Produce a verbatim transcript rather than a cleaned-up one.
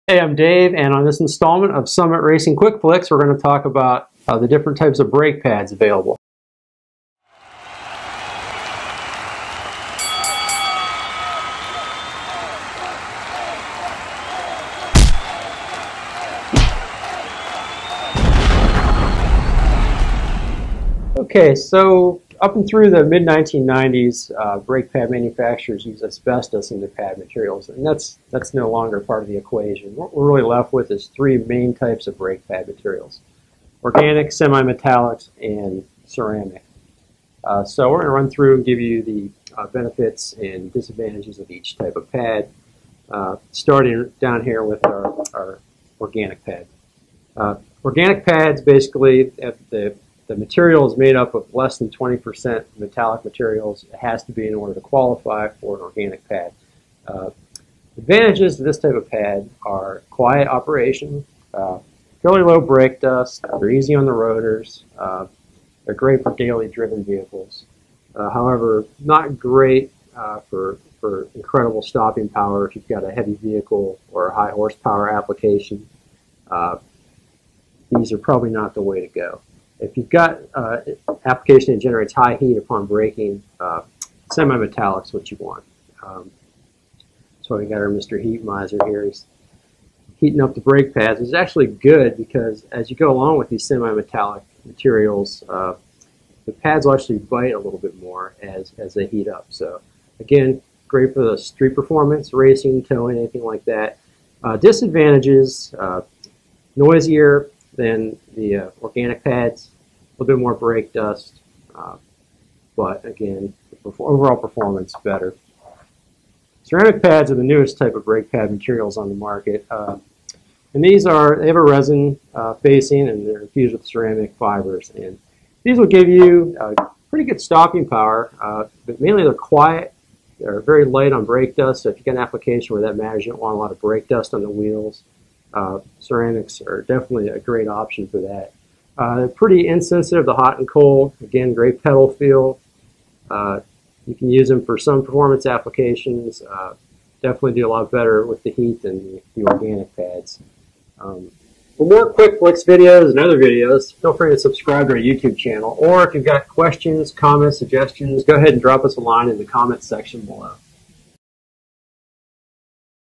Hey, I'm Dave, and on this installment of Summit Racing Quick Flicks, we're going to talk about uh, the different types of brake pads available. Okay, so up and through the mid nineteen nineties, uh, brake pad manufacturers use asbestos in their pad materials, and that's that's no longer part of the equation. What we're really left with is three main types of brake pad materials: organic, semi-metallics, and ceramic. Uh, so we're going to run through and give you the uh, benefits and disadvantages of each type of pad, uh, starting down here with our, our organic pad. Uh, organic pads basically have the The material is made up of less than twenty percent metallic materials. It has to be in order to qualify for an organic pad. Uh, advantages to this type of pad are quiet operation, uh, fairly low brake dust, they're easy on the rotors, uh, they're great for daily driven vehicles. Uh, however, not great uh, for, for incredible stopping power if you've got a heavy vehicle or a high horsepower application. Uh, these are probably not the way to go. If you've got uh, application that generates high heat upon braking, uh, semi-metallic's what you want. Um, so we got our Mister Heat Miser here. He's heating up the brake pads. It's actually good because as you go along with these semi-metallic materials, uh, the pads will actually bite a little bit more as, as they heat up. So again, great for the street performance, racing, towing, anything like that. Uh, disadvantages, uh, noisier than the uh, organic pads, a little bit more brake dust, uh, but again, the overall performance better. Ceramic pads are the newest type of brake pad materials on the market, uh, and these are they have a resin uh, facing and they're infused with ceramic fibers, and these will give you uh, pretty good stopping power, uh, but mainly they're quiet. They're very light on brake dust, so if you've got an application where that matters, you don't want a lot of brake dust on the wheels. Uh, ceramics are definitely a great option for that. Uh, they're pretty insensitive to hot and cold. Again, great pedal feel. Uh, you can use them for some performance applications. Uh, definitely do a lot better with the heat than the, the organic pads. Um, for more Quick Flicks videos and other videos, feel free to subscribe to our YouTube channel. Or if you've got questions, comments, suggestions, go ahead and drop us a line in the comments section below.